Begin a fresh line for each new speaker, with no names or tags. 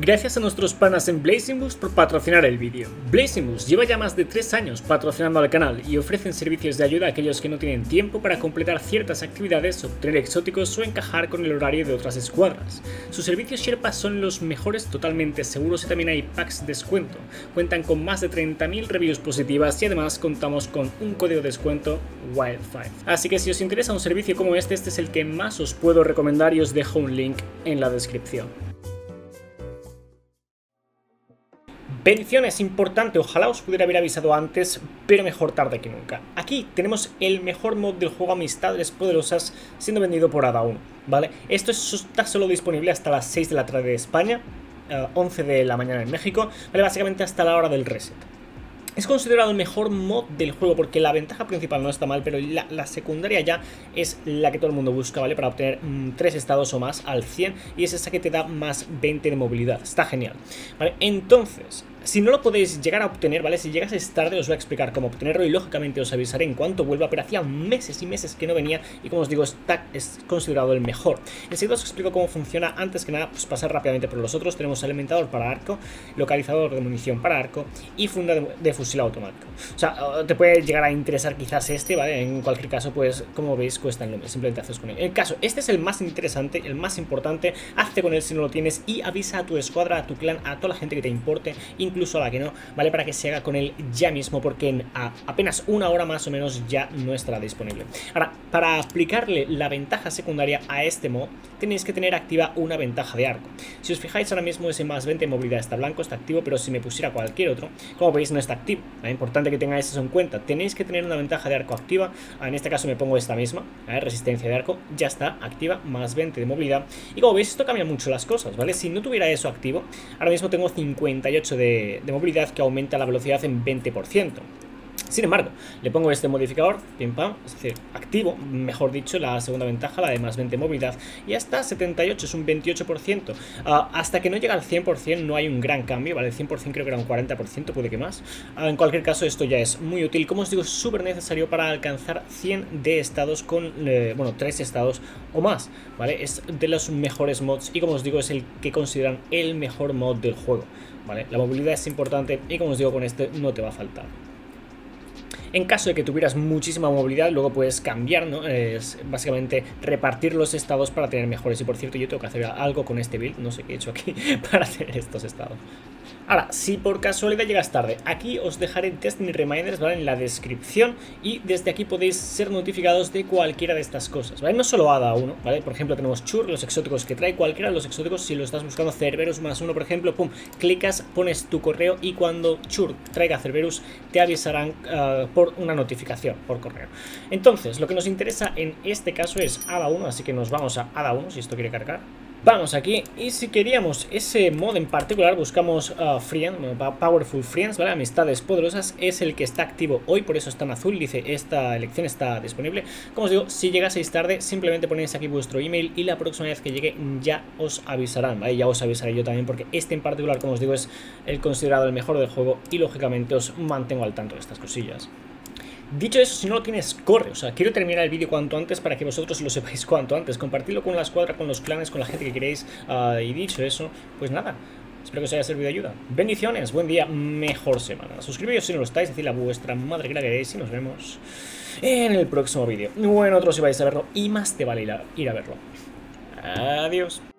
Gracias a nuestros panas en Blazing Boost por patrocinar el vídeo. Blazing Boost lleva ya más de 3 años patrocinando al canal y ofrecen servicios de ayuda a aquellos que no tienen tiempo para completar ciertas actividades, obtener exóticos o encajar con el horario de otras escuadras. Sus servicios Sherpa son los mejores, totalmente seguros, y también hay packs de descuento. Cuentan con más de 30.000 reviews positivas y además contamos con un código de descuento WILD5. Así que si os interesa un servicio como este es el que más os puedo recomendar y os dejo un link en la descripción. Bendiciones, importante, ojalá os pudiera haber avisado antes, pero mejor tarde que nunca. Aquí tenemos el mejor mod del juego Amistades Poderosas siendo vendido por Ada1, ¿vale? Esto está solo disponible hasta las 6 de la tarde de España, 11 de la mañana en México, ¿vale? Básicamente hasta la hora del reset. Es considerado el mejor mod del juego porque la ventaja principal no está mal, pero la secundaria ya es la que todo el mundo busca, ¿vale? Para obtener 3 estados o más al 100, y es esa que te da más 20 de movilidad. Está genial, ¿vale? Entonces, si no lo podéis llegar a obtener, ¿vale? Si llegaseis tarde os voy a explicar cómo obtenerlo y lógicamente os avisaré en cuanto vuelva, pero hacía meses y meses que no venía y como os digo, es considerado el mejor. Enseguida os explico cómo funciona. Antes que nada, pues pasar rápidamente por los otros. Tenemos alimentador para arco, localizador de munición para arco y funda de fusil automático. O sea, te puede llegar a interesar quizás este, ¿vale? En cualquier caso, pues como veis, cuesta el nombre, simplemente haces con él. En el caso, este es el más interesante, el más importante. Hazte con él si no lo tienes y avisa a tu escuadra, a tu clan, a toda la gente que te importe, incluso a la que no, ¿vale? Para que se haga con él ya mismo, porque en apenas una hora más o menos ya no estará disponible. Ahora, para aplicarle la ventaja secundaria a este mod, tenéis que tener activa una ventaja de arco. Si os fijáis, ahora mismo ese más 20 de movilidad está blanco, está activo, pero si me pusiera cualquier otro, como veis, no está activo. Es importante que tengáis eso en cuenta. Tenéis que tener una ventaja de arco activa. En este caso me pongo esta misma, resistencia de arco, ya está activa, más 20 de movilidad. Y como veis, esto cambia mucho las cosas, ¿vale? Si no tuviera eso activo, ahora mismo tengo 58 de movilidad, que aumenta la velocidad en 20%. Sin embargo, le pongo este modificador, pim pam, es decir, activo, mejor dicho, la segunda ventaja, la de más 20 movilidad, y hasta 78, es un 28%. Hasta que no llega al 100% no hay un gran cambio, ¿vale? El 100% creo que era un 40%, puede que más. En cualquier caso, esto ya es muy útil, como os digo, es súper necesario para alcanzar 100 de estados con, bueno, 3 estados o más, ¿vale? Es de los mejores mods y como os digo, es el que consideran el mejor mod del juego, ¿vale? La movilidad es importante y como os digo, con este no te va a faltar. En caso de que tuvieras muchísima movilidad, luego puedes cambiar, ¿no? Es básicamente repartir los estados para tener mejores. Y por cierto, yo tengo que hacer algo con este build, no sé qué he hecho aquí para tener estos estados. Ahora, si por casualidad llegas tarde, aquí os dejaré Destiny Reminders, ¿vale? En la descripción, y desde aquí podéis ser notificados de cualquiera de estas cosas, ¿vale? No solo Ada1, ¿vale? Por ejemplo, tenemos Chur, los exóticos que trae, cualquiera de los exóticos. Si lo estás buscando, Cerberus más 1, por ejemplo, pum, clicas, pones tu correo y cuando Chur traiga Cerberus te avisarán por una notificación por correo. Entonces, lo que nos interesa en este caso es Ada1, así que nos vamos a Ada1 si esto quiere cargar. Vamos aquí, y si queríamos ese mod en particular, buscamos Powerful Friends, ¿vale? Amistades Poderosas, es el que está activo hoy, por eso está en azul, dice esta elección está disponible. Como os digo, si llegaseis tarde, simplemente ponéis aquí vuestro email y la próxima vez que llegue ya os avisarán, ¿vale? Ya os avisaré yo también, porque este en particular, como os digo, es el considerado el mejor del juego y lógicamente os mantengo al tanto de estas cosillas. Dicho eso, si no lo tienes, corre. O sea, quiero terminar el vídeo cuanto antes para que vosotros lo sepáis cuanto antes. Compartidlo con la escuadra, con los clanes, con la gente que queréis. Y dicho eso, pues nada, espero que os haya servido de ayuda. Bendiciones, buen día, mejor semana. Suscribíos si no lo estáis, decidle a vuestra madre que la queréis y nos vemos en el próximo vídeo. O en otro si vais a verlo y más te vale ir a verlo. Adiós.